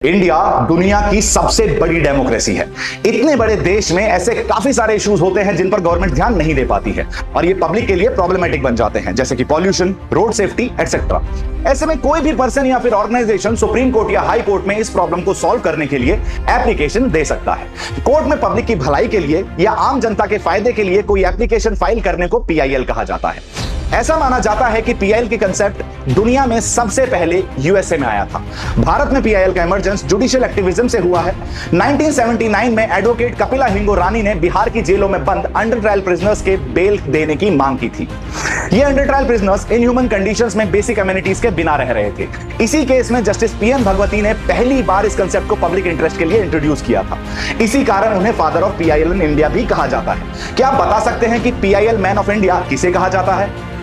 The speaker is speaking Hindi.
इंडिया दुनिया की सबसे बड़ी डेमोक्रेसी है। इतने बड़े देश में ऐसे काफी सारे इश्यूज होते हैं जिन पर गवर्नमेंट ध्यान नहीं दे पाती है और ये पब्लिक के लिए प्रॉब्लमेटिक बन जाते हैं, जैसे कि पॉल्यूशन, रोड सेफ्टी एटसेट्रा। ऐसे में कोई भी पर्सन या फिर ऑर्गेनाइजेशन सुप्रीम कोर्ट या हाई कोर्ट में इस प्रॉब्लम को सॉल्व करने के लिए एप्लीकेशन दे सकता है। कोर्ट में पब्लिक की भलाई के लिए या आम जनता के फायदे के लिए कोई एप्लीकेशन फाइल करने को पीआईएल कहा जाता है। ऐसा माना जाता है कि पीआईएल की कंसेप्ट दुनिया में सबसे पहले यूएसए में आया था। भारत में पीआईएल का इमर्जेंस जुडिशियल एक्टिविज्म से हुआ है। 1979 में एडवोकेट कपिला हिंगो रानी ने बिहार की जेलों में बंद अंडर ट्रायल प्रिजनर्स के बेल देने की मांग की थी। ये under trial prisoners inhuman conditions में बेसिक एमिनिटीज के बिना रह रहे थे। इसी केस में जस्टिस पीएन भगवती ने पहली बार इस कंसेप्ट को पब्लिक इंटरेस्ट के लिए इंट्रोड्यूस किया था। इसी कारण उन्हें father of PIL in India भी कहा जाता है। क्या आप बता सकते हैं कि पीआईएल मैन ऑफ इंडिया किसे कहा जाता है?